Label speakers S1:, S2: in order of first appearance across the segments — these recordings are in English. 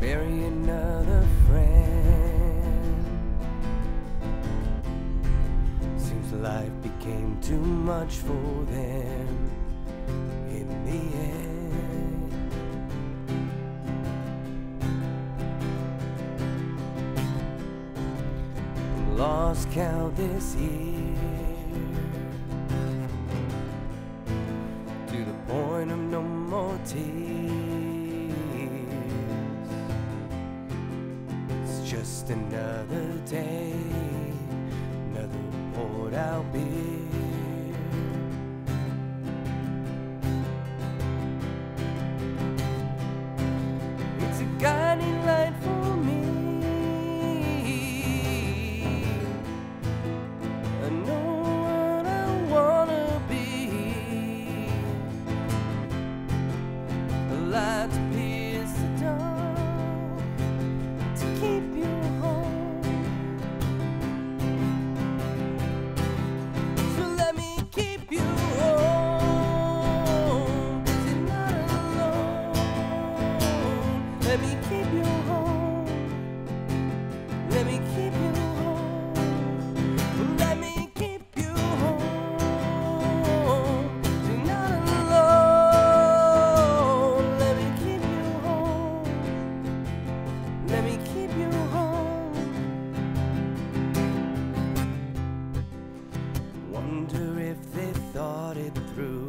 S1: bury another friend. Seems life became too much for them in the end. Lost count this year, to the point of no more tears. It's just another day, another poured out beer. It's a guiding light for me. I know what I wanna be, a light to pierce the dark, to keep you home. So let me keep you home, 'cause you're not alone. Let me keep you home. Let me keep you home. Let me keep you home. You're not alone. Let me keep you home. Let me keep you home. Wonder if they thought it through.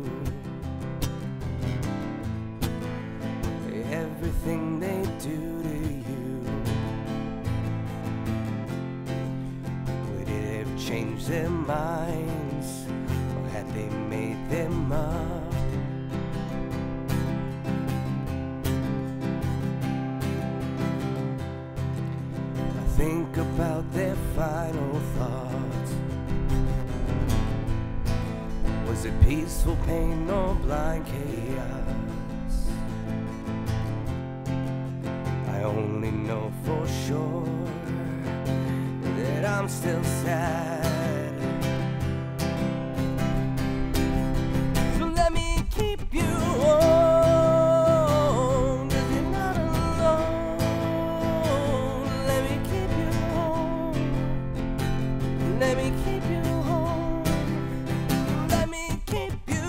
S1: Everything they do to you, would it have changed their minds, or had they made them up? I think about their final thoughts. Was it peaceful pain or blind chaos? I only know for sure that I'm still sad. So let me keep you home, 'cause you're not alone. Let me keep you home. Let me keep you home. Let me keep you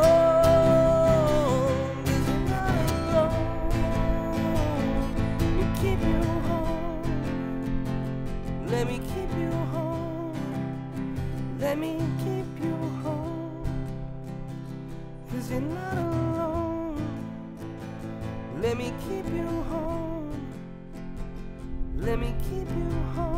S1: home, 'cause you're not alone. Let me keep you home. Let me keep you home. Let me keep you home, 'cause you're not alone. Let me keep you home. Let me keep you home.